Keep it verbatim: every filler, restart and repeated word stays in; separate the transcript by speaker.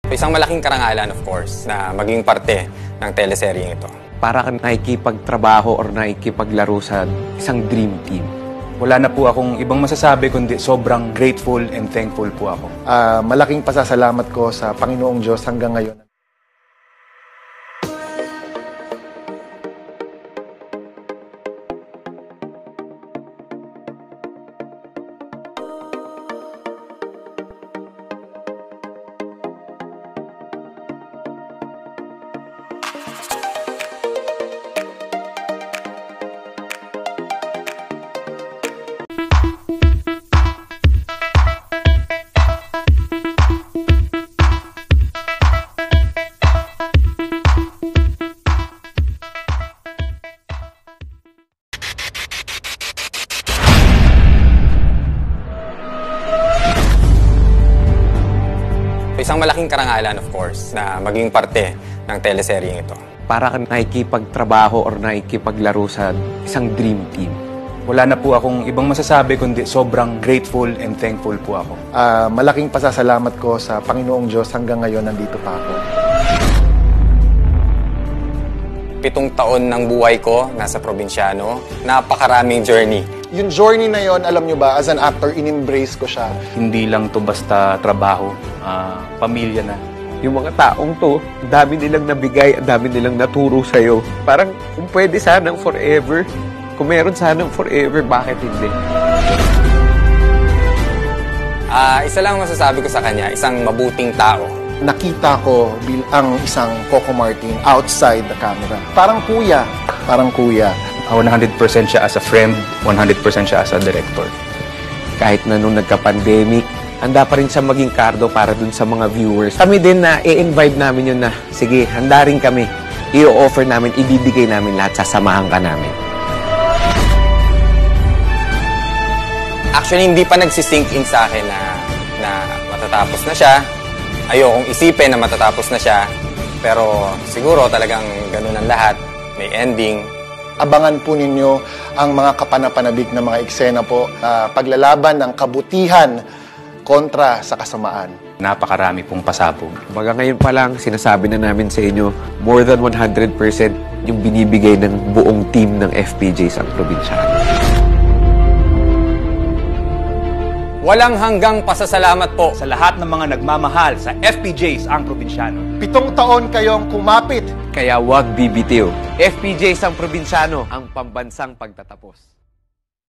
Speaker 1: Isang malaking karangalan, of course, na maging parte ng teleseryeng ito.
Speaker 2: Para kang nakikipagtrabaho or nakikipaglaro sa isang dream team.
Speaker 3: Wala na po akong ibang masasabi kundi sobrang grateful and thankful po ako.
Speaker 4: Uh, malaking pasasalamat ko sa Panginoong Diyos hanggang ngayon.
Speaker 1: Isang malaking karangalan, of course, na maging parte ng teleseryeng ito.
Speaker 2: Para kang nakikipagtrabaho or nakikipaglaro sa isang dream team.
Speaker 3: Wala na po akong ibang masasabi kundi sobrang grateful and thankful po ako.
Speaker 4: Uh, malaking pasasalamat ko sa Panginoong Diyos hanggang ngayon nandito pa ako.
Speaker 1: Pitong taon ng buhay ko nasa probinsyano, napakaraming journey.
Speaker 4: Yung journey na yon, alam nyo ba, as an actor, in-embrace ko siya.
Speaker 3: Hindi lang to basta trabaho, uh, pamilya na.
Speaker 2: Yung mga taong to, ang dami nilang nabigay, ang dami nilang naturo sa'yo. Parang kung pwede sanang forever, kung meron sanang forever, bakit hindi?
Speaker 1: Uh, isa lang masasabi ko sa kanya, isang mabuting tao.
Speaker 4: Nakita ko bilang isang Coco Martin outside the camera. Parang kuya, parang kuya.
Speaker 3: one hundred percent siya as a friend, one hundred percent siya as a director.
Speaker 2: Kahit na nung nagka-pandemic, handa pa rin siya maging kardo para dun sa mga viewers. Kami din na i-invite namin yun na, sige, handa rin kami. I-offer namin, ibibigay namin lahat, sasamahan ka namin.
Speaker 1: Actually, hindi pa nagsisink in sa akin na, na matatapos na siya. Ayokong isipin na matatapos na siya. Pero siguro talagang ganun ang lahat. May ending.
Speaker 4: Abangan po ninyo ang mga kapanapanabik na mga eksena po, uh, paglalaban ng kabutihan kontra sa kasamaan.
Speaker 3: Napakarami pong pasabog.
Speaker 2: Baga ngayon pa lang, sinasabi na namin sa inyo, more than one hundred percent yung binibigay ng buong team ng F P Js ang probinsyano.
Speaker 1: Walang hanggang pasasalamat po
Speaker 5: sa lahat ng mga nagmamahal sa F P Js ang probinsyano.
Speaker 4: Pitong taon kayong kumapit.
Speaker 2: Kaya wag bibitiw. F P Js ang probinsyano, ang pambansang pagtatapos.